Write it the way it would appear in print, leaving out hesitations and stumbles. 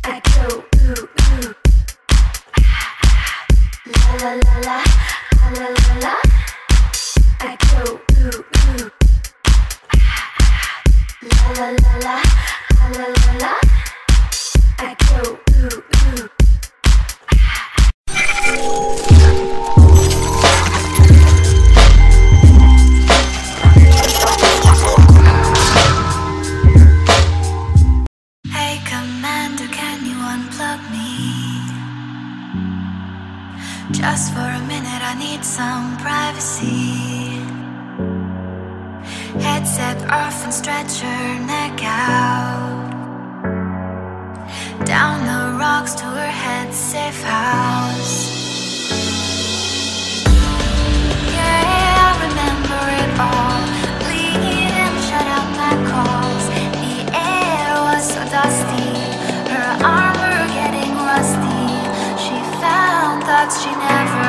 I go ooh ooh, la la la la, la la la. I go ooh ooh, la la la la, la la la. I go ooh ooh. Hey Commander, can you unplug me? Just for a minute, I need some privacy. Headset off and stretch her neck out. Down the rocks to her head safe house. Yeah, I remember it all. Bleed and shut out my calls. The air was so dusty, her armor getting rusty. She found thoughts she never